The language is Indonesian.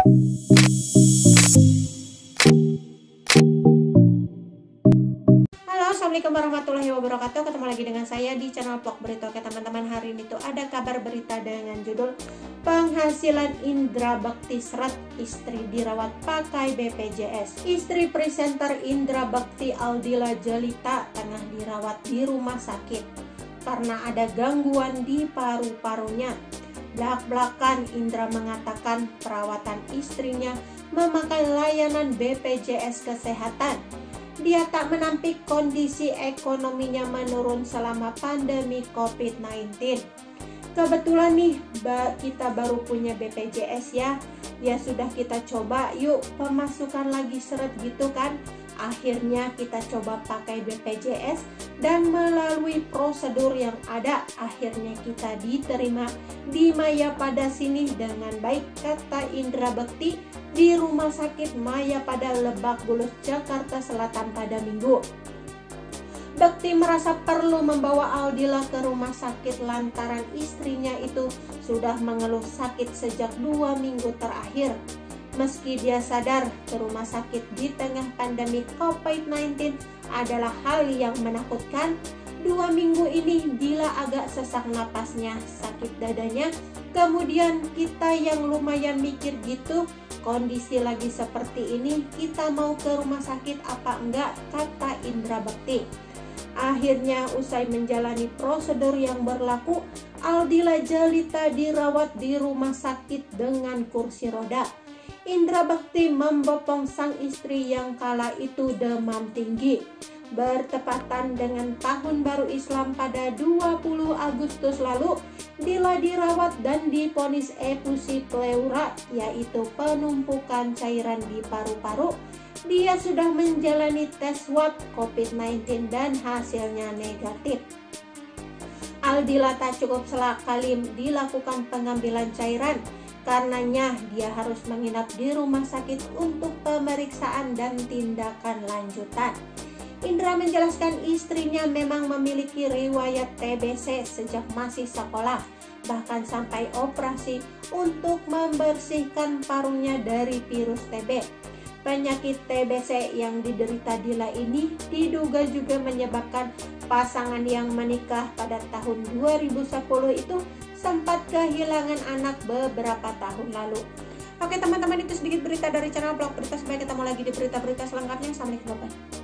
Assalamualaikum warahmatullahi wabarakatuh. Ketemu lagi dengan saya di channel Vlog Berita. Oke teman-teman, hari ini tuh ada kabar berita dengan judul penghasilan Indra Bekti seret, istri dirawat pakai BPJS. Istri presenter Indra Bekti Aldila Jelita tengah dirawat di rumah sakit karena ada gangguan di paru-parunya. Belak-belakan Indra mengatakan perawatan istrinya memakai layanan BPJS Kesehatan. Dia tak menampik kondisi ekonominya menurun selama pandemi COVID-19. Kebetulan nih kita baru punya BPJS ya sudah kita coba, yuk pemasukan lagi seret gitu kan. Akhirnya kita coba pakai BPJS dan melalui prosedur yang ada, akhirnya kita diterima di Mayapada sini dengan baik, kata Indra Bekti di Rumah Sakit Mayapada Lebak Bulus, Jakarta Selatan pada Minggu. Bekti merasa perlu membawa Aldila ke rumah sakit lantaran istrinya itu sudah mengeluh sakit sejak 2 minggu terakhir. Meski dia sadar ke rumah sakit di tengah pandemi COVID-19 adalah hal yang menakutkan, 2 minggu ini Dila agak sesak napasnya, sakit dadanya. Kemudian kita yang lumayan mikir gitu, kondisi lagi seperti ini kita mau ke rumah sakit apa enggak, kata Indra Bekti. Akhirnya usai menjalani prosedur yang berlaku, Aldila Jelita dirawat di rumah sakit dengan kursi roda. Indra Bekti membopong sang istri yang kala itu demam tinggi. Bertepatan dengan Tahun Baru Islam pada 20 Agustus lalu, Dila dirawat dan divonis efusi pleura, yaitu penumpukan cairan di paru-paru. Dia sudah menjalani tes swab COVID-19 dan hasilnya negatif. Aldila tak cukup sekali dilakukan pengambilan cairan. Karenanya dia harus menginap di rumah sakit untuk pemeriksaan dan tindakan lanjutan. Indra menjelaskan istrinya memang memiliki riwayat TBC sejak masih sekolah, bahkan sampai operasi untuk membersihkan parunya dari virus TB. Penyakit TBC yang diderita Dila ini diduga juga menyebabkan pasangan yang menikah pada tahun 2010 itu sempat kehilangan anak beberapa tahun lalu. Oke teman-teman, itu sedikit berita dari channel Vlog Berita. Sampai ketemu lagi di berita-berita selengkapnya. Assalamualaikum warahmatullahi wabarakatuh.